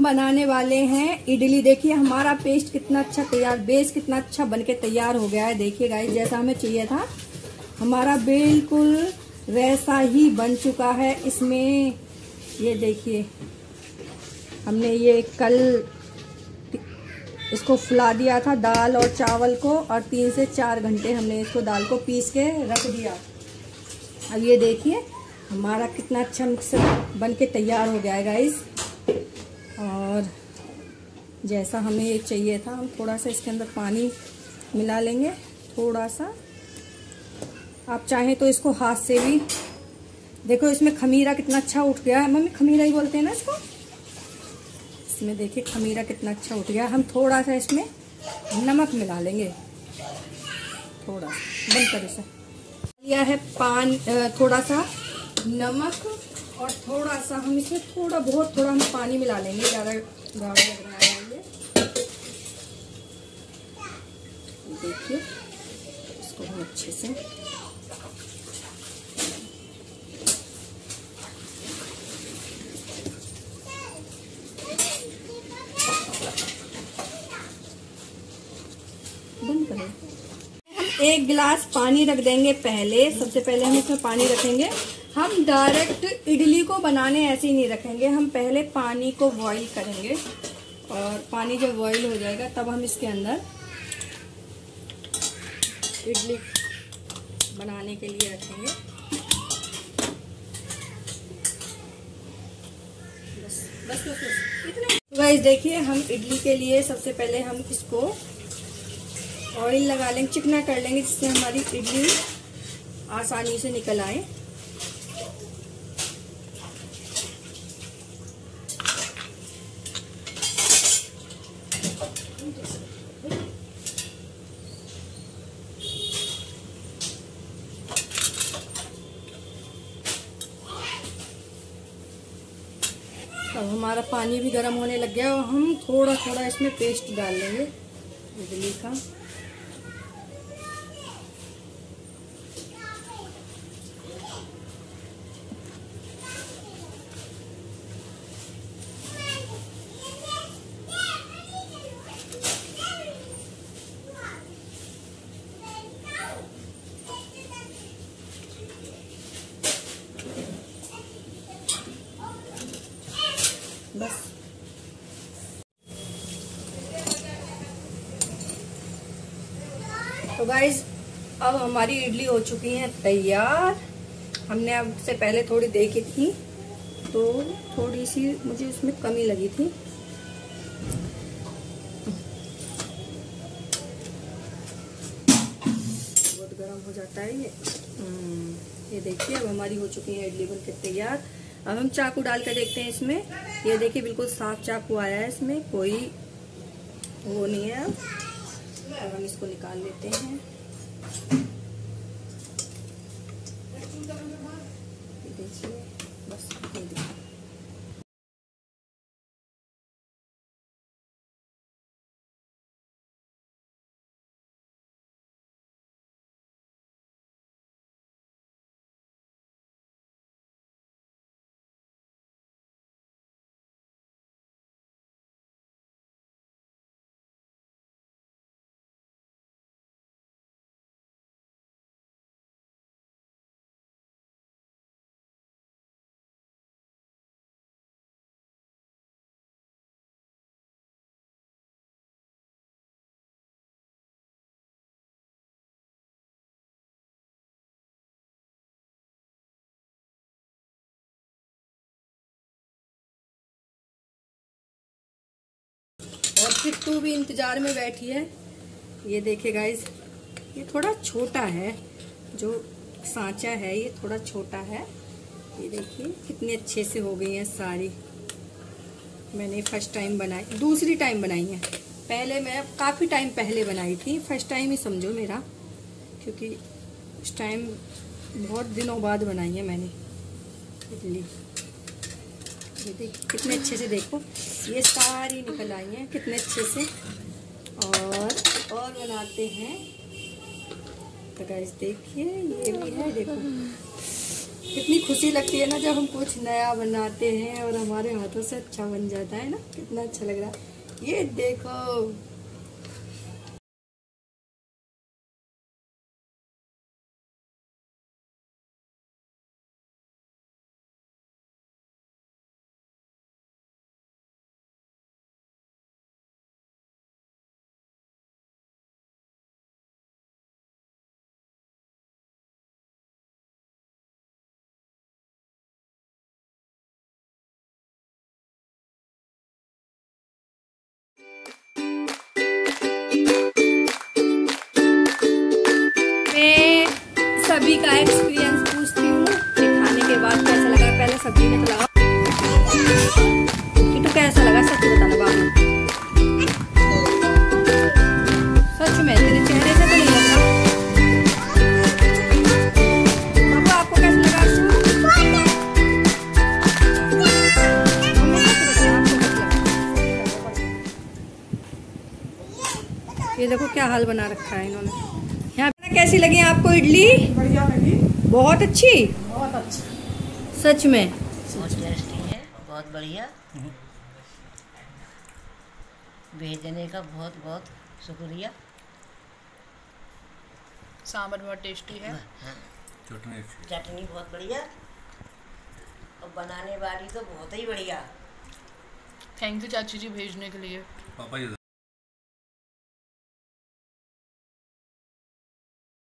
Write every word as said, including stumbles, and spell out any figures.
बनाने वाले हैं इडली। देखिए हमारा पेस्ट कितना अच्छा तैयार, बेस कितना अच्छा बनके तैयार हो गया है। देखिए गाइस, जैसा हमें चाहिए था हमारा बिल्कुल वैसा ही बन चुका है। इसमें ये देखिए, हमने ये कल इसको फुला दिया था दाल और चावल को, और तीन से चार घंटे हमने इसको दाल को पीस के रख दिया। अब ये देखिए हमारा कितना अच्छा मिक्सर बन के तैयार हो गया है गाइस। और जैसा हमें ये चाहिए था, हम थोड़ा सा इसके अंदर पानी मिला लेंगे, थोड़ा सा। आप चाहें तो इसको हाथ से भी, देखो इसमें खमीरा कितना अच्छा उठ गया है। मम्मी खमीरा ही बोलते हैं ना इसको। इसमें देखिए खमीरा कितना अच्छा उठ गया। हम थोड़ा सा इसमें नमक मिला लेंगे, थोड़ा बंद कर इसे। लिया है पान थोड़ा सा नमक, और थोड़ा सा हम इसमें थोड़ा बहुत थोड़ा हम पानी मिला लेंगे, ज़्यादा गाढ़ा लग रहा है ये। देखिए इसको हम अच्छे से बंद करें। हम एक गिलास पानी रख देंगे पहले। सबसे पहले हम इसमें पानी रखेंगे। हम डायरेक्ट इडली को बनाने ऐसे ही नहीं रखेंगे, हम पहले पानी को बॉईल करेंगे, और पानी जब बॉईल हो जाएगा तब हम इसके अंदर इडली बनाने के लिए रखेंगे। बस बस बस बस इतने। तो गाइस देखिए, हम इडली के लिए सबसे पहले हम इसको ऑयल लगा लेंगे, चिकना कर लेंगे, जिससे हमारी इडली आसानी से निकल आए। अब हमारा पानी भी गर्म होने लग गया, और हम थोड़ा थोड़ा इसमें पेस्ट डाल लेंगे इडली का। बस तो गाइज, अब हमारी इडली हो चुकी है तैयार। हमने अब से पहले थोड़ी देखी थी, तो थोड़ी सी मुझे उसमें कमी लगी थी। बहुत गर्म हो जाता है ये। ये देखिए अब हमारी हो चुकी है इडली बनके तैयार। अब हम चाकू डाल कर देखते हैं इसमें। ये देखिए बिल्कुल साफ चाकू आया है, इसमें कोई वो नहीं है। अब हम इसको निकाल लेते हैं। देखिए बस देखिए। और चिट्टू भी इंतजार में बैठी है। ये देखिए गाइस, ये थोड़ा छोटा है, जो सांचा है ये थोड़ा छोटा है। ये देखिए कितने अच्छे से हो गई हैं सारी। मैंने फर्स्ट टाइम बनाई, दूसरी टाइम बनाई है। पहले मैं काफ़ी टाइम पहले बनाई थी, फर्स्ट टाइम ही समझो मेरा, क्योंकि उस टाइम बहुत दिनों बाद बनाई है मैंने इडली। ये देखिए कितने अच्छे से, देखो ये सारी निकल आई हैं कितने अच्छे से। और और बनाते हैं तो गाइस देखिए, ये भी है देखो कितनी खुशी लगती है ना जब हम कुछ नया बनाते हैं और हमारे हाथों से अच्छा बन जाता है ना, कितना अच्छा लग रहा है। ये देखो सभी का एक्सपीरियंस पूछती हूँ कि खाने के बाद कैसा लगा। पहले सब्जी में तो लगा कि तो कैसा लगा, सच बताना बाबू, सच में तेरे चेहरे से तो नहीं लग रहा। बाबू आपको कैसा लगा? ये देखो क्या हाल बना रखा है इन्होंने। यहाँ पे कैसी लगी आपको इडली? बढ़िया लगी, बहुत अच्छी, बहुत अच्छी, सच में बहुत टेस्टी है, बहुत बढ़िया। भेजने का बहुत बहुत शुक्रिया। सांभर बहुत टेस्टी है, चटनी चटनी बहुत बढ़िया और बनाने वाली तो बहुत ही बढ़िया। थैंक यू चाची जी भेजने के लिए। पापा जी